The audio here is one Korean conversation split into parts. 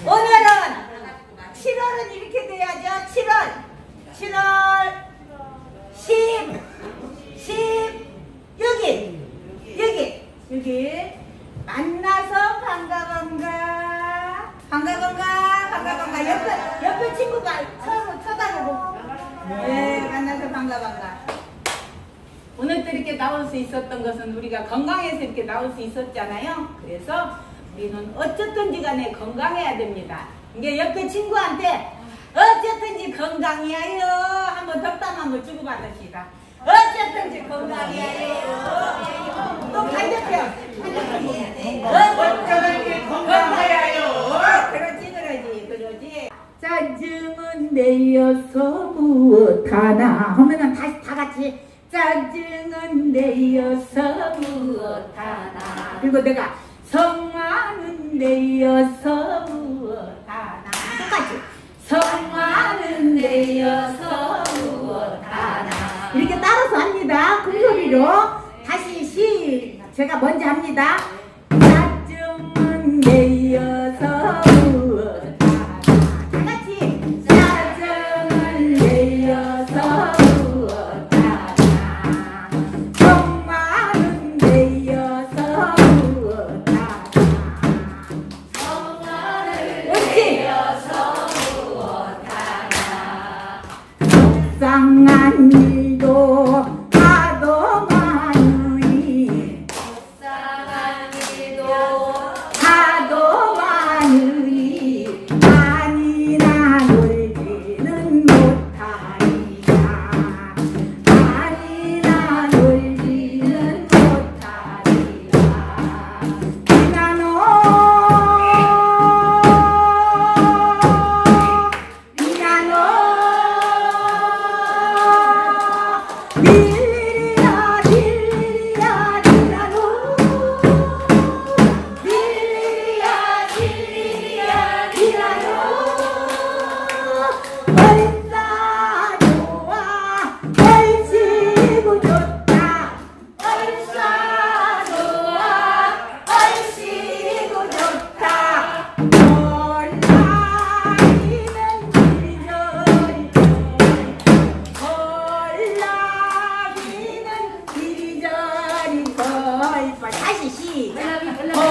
오늘은 7월은 이렇게 돼야죠. 7월 6일 만나서 반가 옆에 친구가 쳐다보고 네, 만나서 반가. 오늘 또 이렇게 나올 수 있었던 것은 우리가 건강해서 이렇게 나올 수 있었잖아요. 그래서 우리는 어쨌든지 간에 건강해야 됩니다. 이게 옆에 친구한테 어쨌든지 건강이야요 한번 덕담 한번 주고받읍시다. 어쨌든지 건강이야요. 또 반대편 어쨌든지 건강해야요. 그러지. 짜증은 내어서 무엇하나 하면은 다시 다 같이 짜증은 내어서 무엇하나. 그리고 내가 성화는 내어서 무엇하나. 똑같이 성화는 내어서 무엇하나. 이렇게 따라서 합니다. 큰 소리로 다시 제가 먼저 합니다. 짜증은 내어서 무엇하나. 다 같이 짜증은 내어서 무엇하나. 성화는 내어서 무엇하나. 성화를 내어서 무엇하나. 속상한 일도 하도 많으니 아니나 놀지는 못하리라. 다시 시작.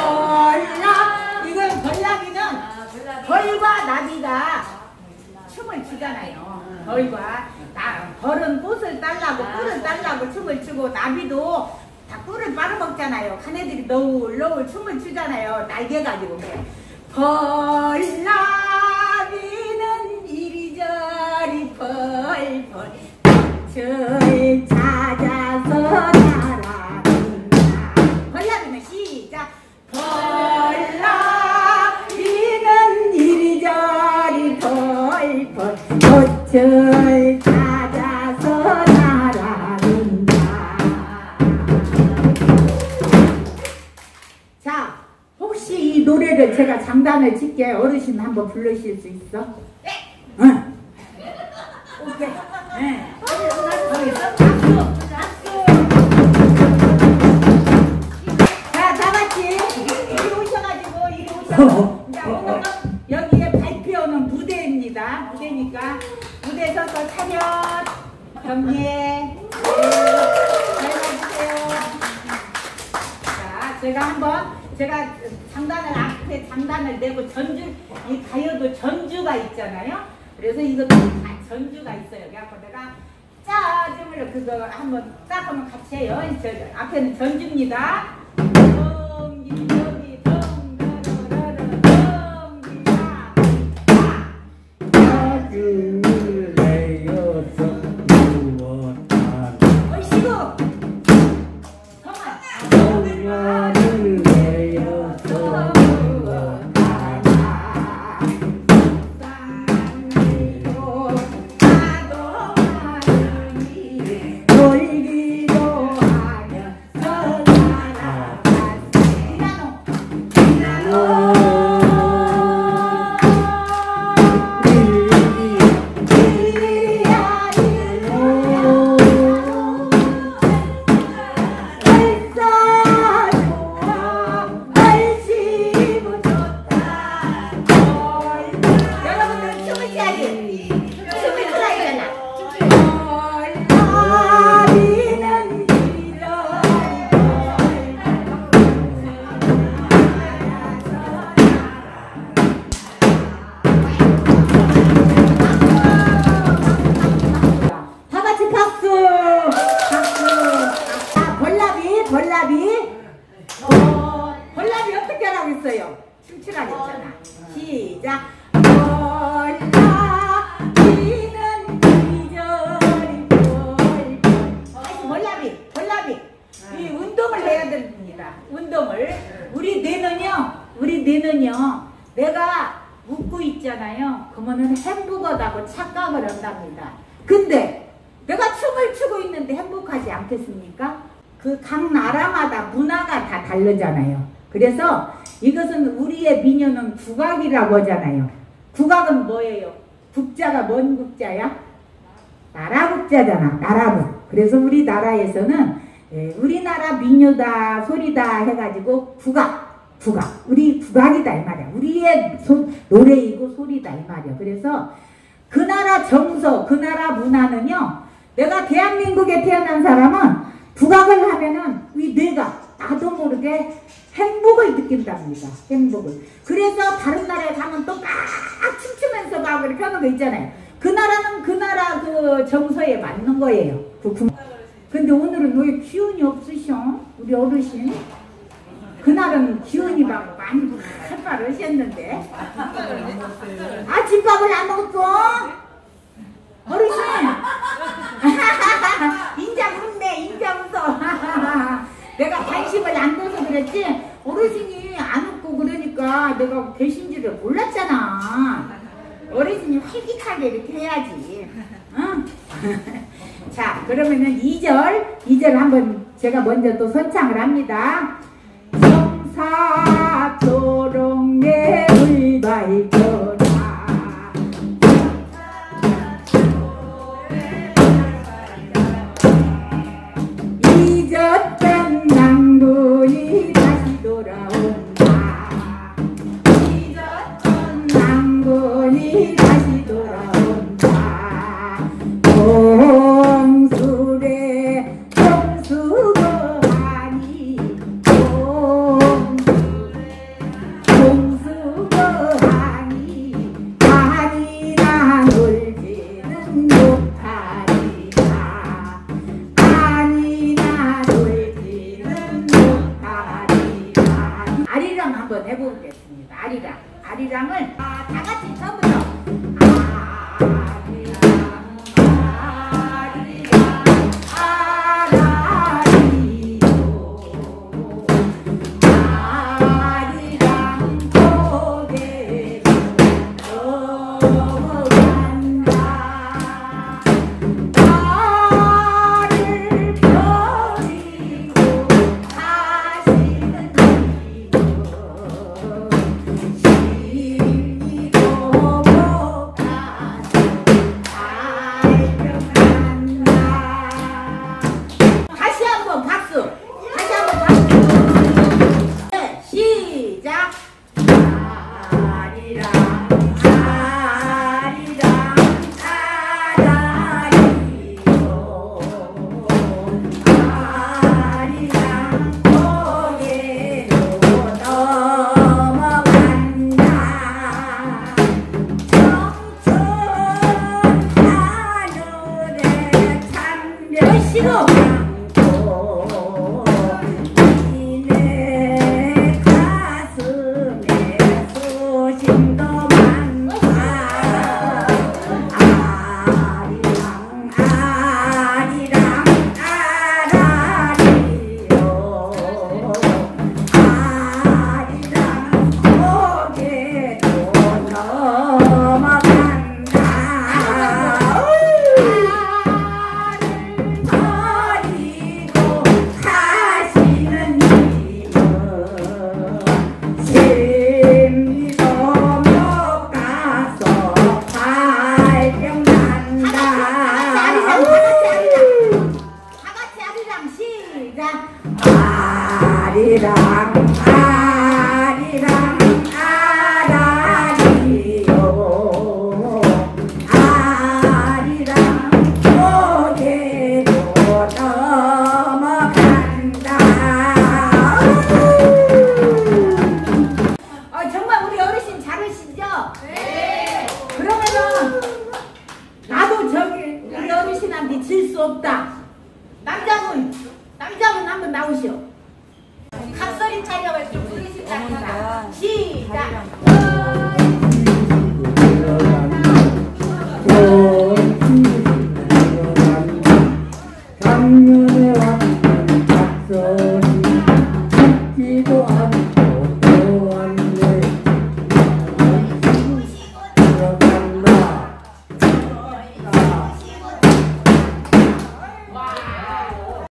이건 벌나비는 벌과 나비가 춤을 추잖아요. 벌은 꽃을 딸라고 꿀을 딸라고 춤을 추고 나비도 다 꿀을 빨아먹잖아요. 칸애들이 너울 춤을 추잖아요. 날개 가지고. 벌나비는 이리저리 벌벌 저에 찾아서 날아든다. 벌나비는 시작. 벌나비는 이리저리 벌벌 꽃을 찾아서 날아든다. 자, 혹시 이 노래를 제가 장단을 칠게. 어르신 한번 부르실 수 있어? 네. 응. 오케이. 네. 자, 다 같이 이리 오셔가지고 자, 오늘은 여기에 발표하는 무대입니다. 무대니까 무대 서서 차렷 경례 잘 봐주세요. 자, 제가 앞에 장단을 내고 이 가요도 전주가 있잖아요. 그래서 이것도 다 전주가 있어요. 그래서 내가 짜증을 그거 한번 딱 하면 같이 해요. 앞에는 전주입니다. 짜증을 내어서 무엇하나. 얼씨구 성화를 내어서 놀기도 하면서 시작. 몰라비는 이절이 다시 몰라비. 이 운동을 해야 됩니다. 운동을. 우리 뇌는요 내가 웃고 있잖아요. 그러면은 행복하다고 착각을 한답니다. 근데 내가 춤을 추고 있는데 행복하지 않겠습니까? 그 각 나라마다 문화가 다 다르잖아요. 그래서 이것은 우리의 민요는 국악이라고 하잖아요. 국악은 뭐예요? 국자가 뭔 국자야? 나라국자잖아. 나라국. 그래서 우리나라에서는 우리나라 민요다 소리다 해가지고 국악. 우리 국악이다 이 말이야. 우리의 노래이고 소리다 이 말이야. 그래서 그 나라 정서, 그 나라 문화는요. 내가 대한민국에 태어난 사람은 국악을 하면은 이 뇌가 나도 모르게 행복을 느낀답니다. 행복을. 그래서 다른 나라에 가면 또 막 춤추면서 막 이렇게 하는 거 있잖아요. 그 나라는 그 나라 그 정서에 맞는 거예요. 근데 오늘은 왜 기운이 없으셔? 우리 어르신? 그날은 기운이 막 많이 빠르셨는데. 아, 집밥을 안 먹었어? 어르신! 인자 웃어. 내가 관심을 안 둬서 그랬지, 어르신이 안 웃고 그러니까 내가 계신지를 몰랐잖아. 어르신이 활기차게 이렇게 해야지. 응? 자, 그러면은 2절 한번 제가 먼저 또 선창을 합니다. 성사토록 내 불발견 잊었던 낭군이 다시 돌아온다. 잊었던 낭군이 다시 돌아온다. 동술에 동수거하니 동수거하니 아니나 놀지는 못하리라. 아니나 놀지는 못하리라. 아리랑 한번 해보겠습니다. 아리랑을 다 같이 처음부터 없다. 남자분 한번 나오시오. 각설이 촬영을 좀 부르실 겁니다. 시작.